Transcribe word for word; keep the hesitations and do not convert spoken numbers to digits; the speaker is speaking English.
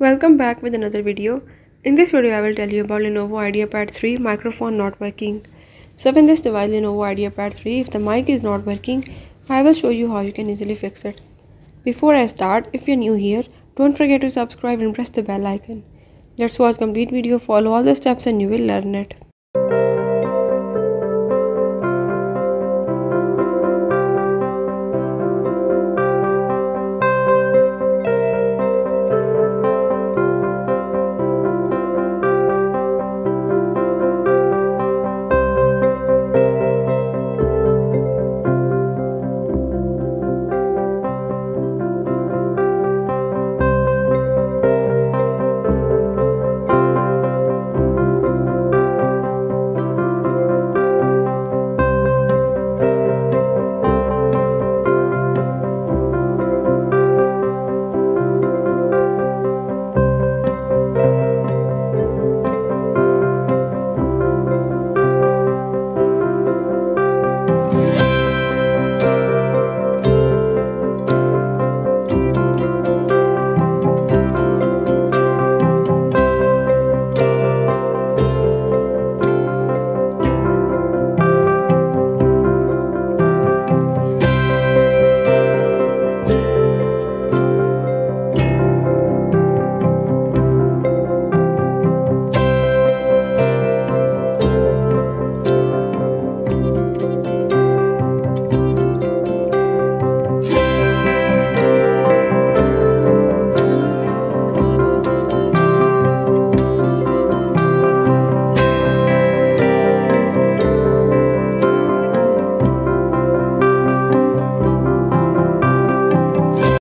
Welcome back with another video. In this video I will tell you about Lenovo Ideapad three microphone not working. So in this device Lenovo Ideapad three, if the mic is not working, I will show you how you can easily fix it. Before I start, if you're new here, don't forget to subscribe and press the bell icon. Let's watch complete video, follow all the steps and you will learn it.